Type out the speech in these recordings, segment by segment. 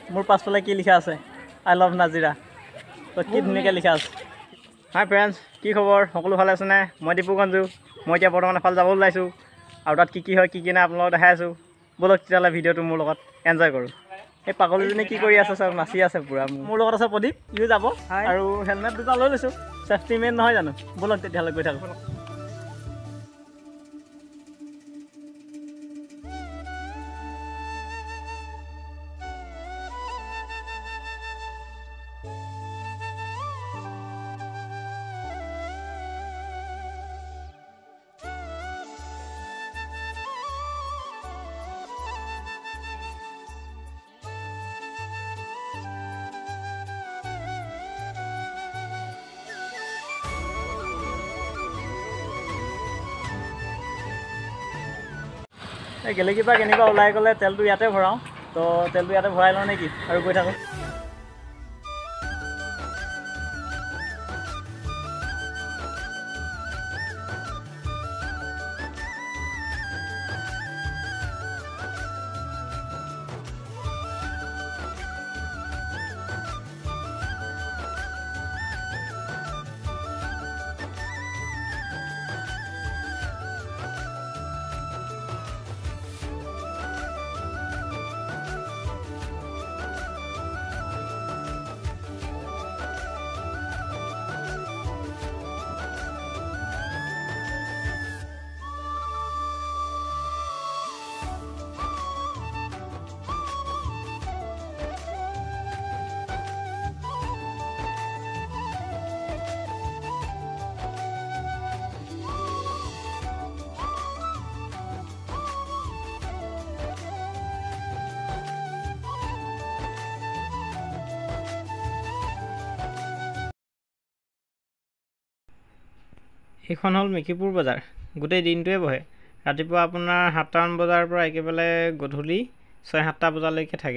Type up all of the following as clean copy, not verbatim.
মোৰ পাছফালে কি লিখা আছে আই লাভ নাজিৰা তো কি ধুনীয়াকৈ লিখা আছে। হাই ফ্ৰেণ্ডছ, কি খবৰ? সকলো ভালে আছেনে? মই ডিপু গাঞ্জু। মই এতিয়া বৰ্তমান এফালে যাব ওলাইছোঁ আৰু তাত কি হয় কি নাই আপোনালোকক দেখাই আছোঁ। ব'লক তেতিয়াহ'লে ভিডিঅ'টো মোৰ লগত এনজয় কৰোঁ। এই পাগলীজনী কি কৰি আছে চাওক, নাচি আছে পূৰা। মোৰ লগত আছে প্ৰদীপ, ইও যাব আৰু হেলমেট দুটা লৈ লৈছোঁ, ছেফটি মেন নহয় জানো। ব'লক তেতিয়াহ'লে গৈ থাকোঁ। এই গেলেকীৰ পৰা কেনিবা ওলাই গ'লে তেলটো ইয়াতে ভৰাওঁ, তো তেলটো ইয়াতে ভৰাই লওঁ নেকি আৰু গৈ থাকোঁ। এইখন হ'ল মেকিপুৰ বজাৰ। গোটেই দিনটোৱে বহে। ৰাতিপুৱা আপোনাৰ 7টামান বজাৰ পৰা একেবাৰে গধূলি 6-7টা বজালৈকে থাকে।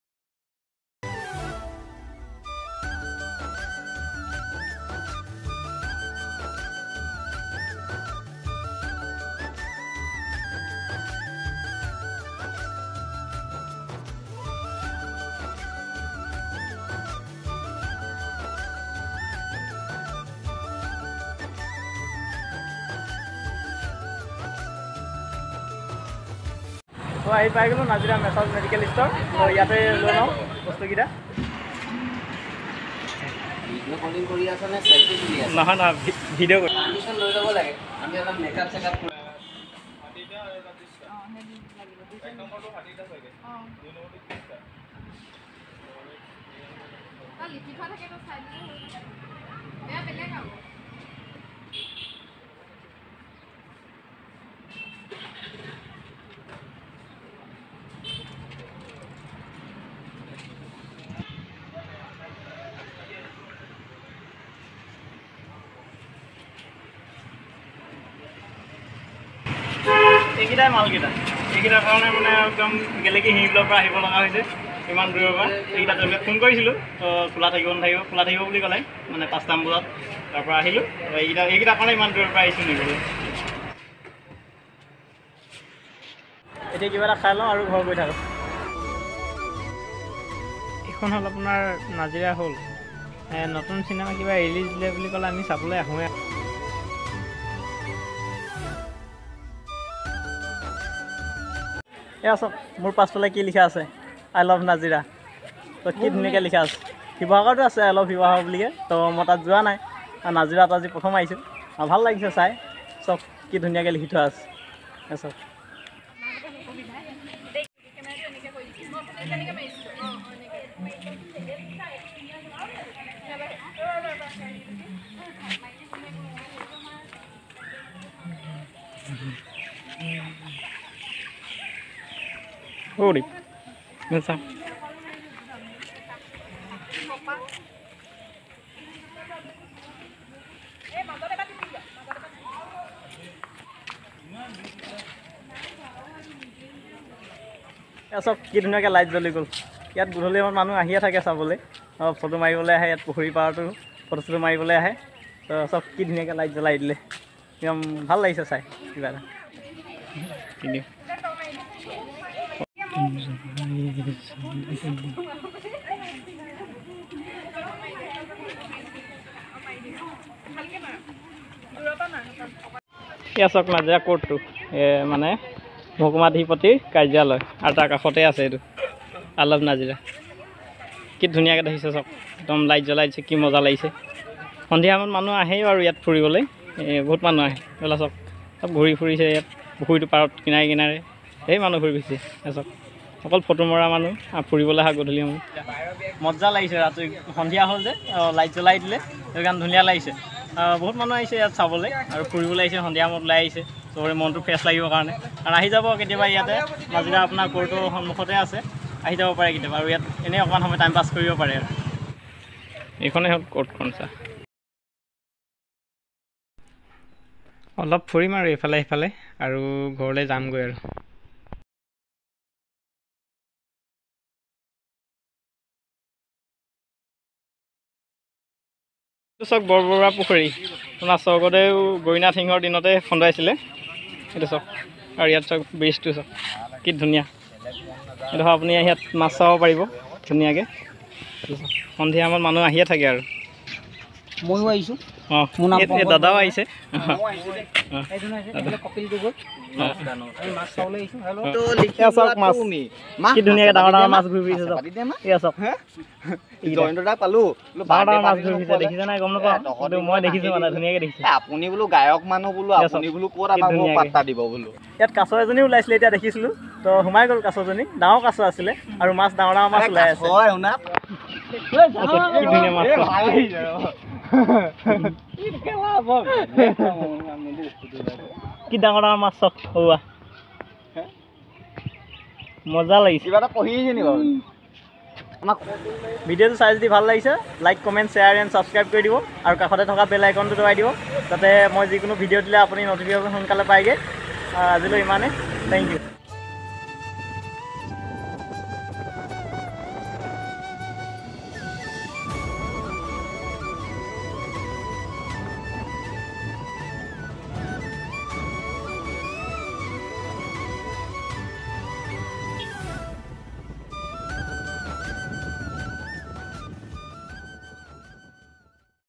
তো আহি পাই গ'লোঁ নাজিৰা মেছাজ মেডিকেল ষ্ট'ৰ। তো ইয়াতে লৈ লওঁ বস্তুকেইটা। নহয় নহয়, ভিডিঅ' কৰি লৈ যাব লাগে। আমি অলপ মেকআপ চেকআপ কৰি এইকেইটাই মালকেইটা। এইকেইটাৰ কাৰণে মানে একদম গেলেকী হিৰিলৰ পৰা আহিব লগা হৈছে ইমান দূৰৰ পৰা। এইকেইটা তেওঁলোকে ফোন কৰিছিলোঁ, তো খোলা থাকিব নাথাকিব, খোলা থাকিব বুলি ক'লে মানে 5টামান বজাত। তাৰপৰা আহিলোঁ, এইকেইটাৰ কাৰণে ইমান দূৰৰ পৰা আহিছোঁ নিবলৈ। এতিয়া কিবা এটা খাই লওঁ আৰু ঘৰ গৈ থাকোঁ। এইখন হ'ল আপোনাৰ নাজিৰা হ'ল নতুন চিনেমা কিবা ৰিলিজ দিলে বুলি ক'লে আমি চাবলৈ আহোঁৱে। এয়া চাওক, মোৰ পাছফালে কি লিখা আছে আই লাভ নাজিৰা। তো কি ধুনীয়াকৈ লিখা আছে। শিৱসাগৰতো আছে আই লাভ শিৱসাগৰ বুলিকৈ, তো মই তাত যোৱা নাই। নাজিৰাত আজি প্ৰথম আহিছোঁ, ভাল লাগিছে চাই। চব কি ধুনীয়াকৈ লিখি থোৱা আছে। চব Uri, nggak চব কি ধুনীয়াকৈ লাইট জ্বলি গ'ল। ইয়াত গধূলি সময়ত মানুহ আহিয়ে থাকে চাবলৈ, ফটো মাৰিবলৈ আহে। ইয়াত পুখুৰী পাৰতো ফটো চটো মাৰিবলৈ আহে। তো চব কি ধুনীয়াকৈ লাইট জ্বলাই দিলে, একদম ভাল লাগিছে চাই কিবা এটা। এয়া চাওক নাজিৰা কোৰ্টটো মানে মহকুমাধিপতিৰ কাৰ্যালয় আৰু তাৰ কাষতে আছে এইটো আই লাভ নাজিৰা। কি ধুনীয়াকৈ দেখিছে চাওক, একদম লাইট জ্বলাই দিছে, কি মজা লাগিছে। সন্ধিয়া সময়ত মানুহ আহেই আৰু ইয়াত ফুৰিবলৈ, বহুত মানুহ আহে। এইবিলাক চাওক চব ঘূৰি ফুৰিছে ইয়াত, পুখুৰীটো পাৰত কিনাৰে কিনাৰে সেই মানুহ ঘূৰি ফুৰিছে। চাওক অকল ফটো মৰা মানুহ আৰু ফুৰিবলৈ অহা গধূলি সময় মজা লাগিছে। ৰাতি সন্ধিয়া হ'ল যে লাইট জ্বলাই দিলে, সেইটো কাৰণে ধুনীয়া লাগিছে। বহুত মানুহ আহিছে ইয়াত চাবলৈ আৰু ফুৰিবলৈ আহিছে, সন্ধিয়া সময়ত ওলাই আহিছে চবৰে মনটো ফ্ৰেছ লাগিবৰ কাৰণে। কাৰণ আহি যাব কেতিয়াবা, ইয়াতে নাজিৰা আপোনাৰ কোৰ্টৰ সন্মুখতে আছে, আহি যাব পাৰে কেতিয়াবা আৰু ইয়াত এনেই অকণমান সময় টাইম পাছ কৰিব পাৰে। আৰু এইখনেই হ'ল কোৰ্টখন। চা অলপ ফুৰিম আৰু এইফালে সিফালে আৰু ঘৰলৈ যামগৈ আৰু। চাওক বৰবৰুৱা পুখুৰী, আপোনাৰ স্বৰ্গদেউ গৌৰীনাথ সিংহৰ দিনতে খন্দাইছিলে। এইটো চাওক আৰু ইয়াত চাওক ব্ৰিজটো চাওক কি ধুনীয়া। এইটো আপুনি ইয়াত মাছ চাব পাৰিব ধুনীয়াকৈ। সন্ধিয়া সময়ত মানুহ আহিয়ে থাকে আৰু ময়ো আহিছোঁ। অঁ দাদাও আহিছে। কি ধুনীয়াকৈ ডাঙৰ ডাঙৰ মাছ ঘূৰি ফুৰিছে। দেখিছে নাই গম নাপাওঁ, মই দেখিছোঁ মানে ধুনীয়াকৈ দেখিছোঁ। আপুনি বোলো গায়ক মানুহ বোলো, আপুনি বোলো ক'ত আমাক পাত্তা দিব বোলো। ইয়াত কাছ এজনী ওলাইছিলে, এতিয়া দেখিছিলোঁ তো সোমাই গ'ল কাছজনী। ডাঙৰ কাছ আছিলে আৰু মাছ ডাঙৰ ডাঙৰ মাছ ওলাই আছে। কি ধুনীয়া মাছ, কি ডাঙৰ ডাঙৰ মাছ চক হোৱা, মজা লাগিছে। কিবা এটা পঢ়ি আহিছে নি বাৰু? ভিডিঅ'টো চাই যদি ভাল লাগিছে, like comment share and subscribe কৰি দিব আৰু কাষতে থকা বেল আইকনটো দবাই দিব, যাতে মই যিকোনো ভিডিঅ' দিলে আপুনি নটিফিকেশ্যন সোনকালে পায়গৈ। আজিলৈ ইমানেই, থেংক ইউ।